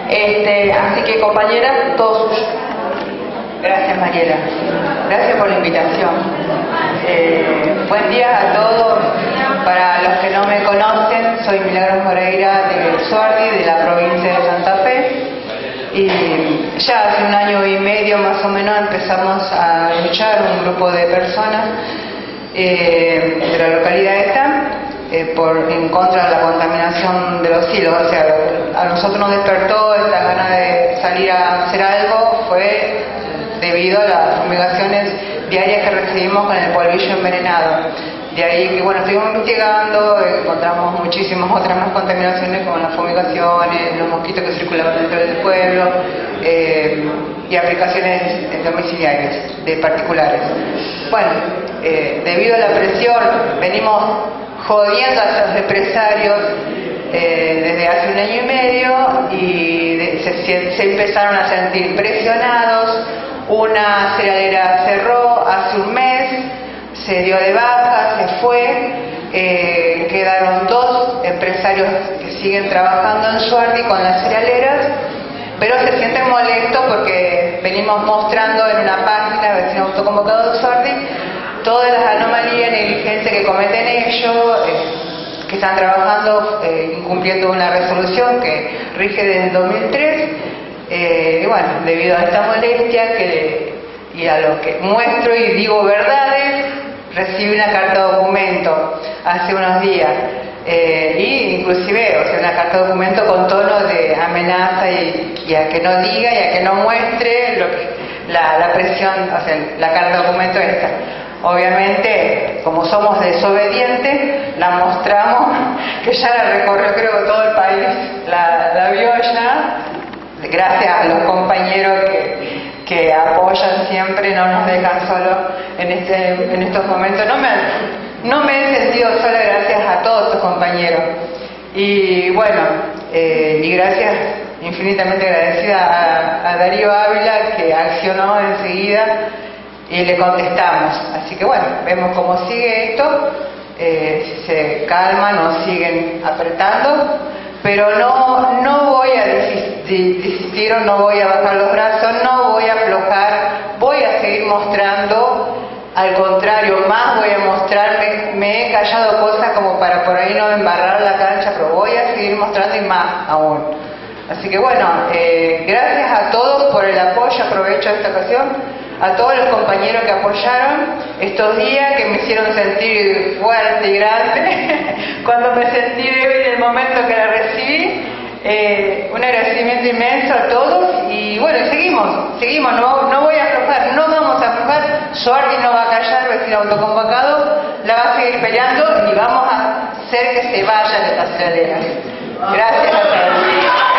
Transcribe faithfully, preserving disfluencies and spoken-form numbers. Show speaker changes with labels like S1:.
S1: Este, así que, compañera, todo suyo.
S2: Gracias, Mariela. Gracias por la invitación. Eh, buen día a todos. Para los que no me conocen, soy Milagros Moreira de Suardi, de la provincia de Santa Fe. Y ya hace un año y medio más o menos empezamos a luchar un grupo de personas eh, de la localidad esta eh, por, en contra de la contaminación de los silos. O sea, a nosotros nos despertó esta gana de salir a hacer algo, fue debido a las fumigaciones diarias que recibimos con el polvillo envenenado. De ahí que, bueno, estuvimos investigando, encontramos muchísimas otras más contaminaciones como las fumigaciones, los mosquitos que circulaban dentro del pueblo eh, y aplicaciones domiciliarias de particulares. Bueno, eh, debido a la presión venimos jodiendo a los empresarios eh, desde hace un año y medio y de, se, se empezaron a sentir presionados. Una cerealera cerró hace un mes, se dio de baja, se fue, eh, quedaron dos empresarios que siguen trabajando en Suardi con las cerealeras, pero se sienten molestos porque venimos mostrando en una página, vecino autoconvocado de Suardi, todas las anomalías y negligencias que cometen ellos, eh, que están trabajando eh, incumpliendo una resolución que rige desde el dos mil tres. Eh, y bueno, debido a esta molestia que, y a lo que muestro y digo verdades, recibí una carta documento hace unos días, eh, y inclusive, o sea, una carta documento con tono de amenaza y, y a que no diga y a que no muestre lo que, la, la presión, o sea, la carta documento esta. Obviamente, como somos desobedientes, la mostramos, que ya la recorrió creo todo el país, la, la vio ya. Gracias a los compañeros que, que apoyan siempre, no nos dejan solos en, este, en estos momentos. No me, no me he sentido sola gracias a todos estos compañeros. Y bueno, eh, y gracias, infinitamente agradecida a, a Darío Ávila, que accionó enseguida y le contestamos. Así que bueno, vemos cómo sigue esto, eh, se calman, nos siguen apretando. Pero no, no voy a desistir o no voy a bajar los brazos, no voy a aflojar, voy a seguir mostrando, al contrario, más voy a mostrar, me, me he callado cosas como para por ahí no embarrar la cancha, pero voy a seguir mostrando y más aún. Así que bueno, eh, gracias a todos por el apoyo, aprovecho esta ocasión, a todos los compañeros que apoyaron estos días, que me hicieron sentir fuerte y grande, cuando me sentí débil en el momento que la recibí, eh, un agradecimiento inmenso a todos, y bueno, seguimos, seguimos, no, no voy a aflojar, no vamos a aflojar, Suardi no va a callar, vecino autoconvocado, la va a seguir peleando y vamos a hacer que se vayan estas cerealeras. Gracias a todos.